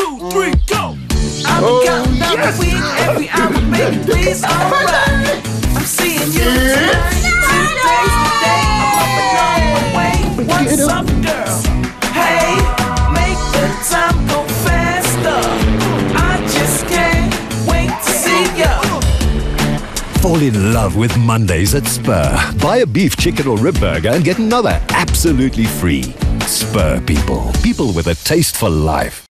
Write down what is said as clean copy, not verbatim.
2, 3, go! I've been counting down the week, every hour, baby, please, alright. I'm seeing you tonight, today's the day. I'm up and on my way. What's up, girl? Hey, make the time go faster. I just can't wait to see ya. Fall in love with Mondays at Spur. Buy a beef, chicken or rib burger and get another absolutely free. Spur people. People with a taste for life.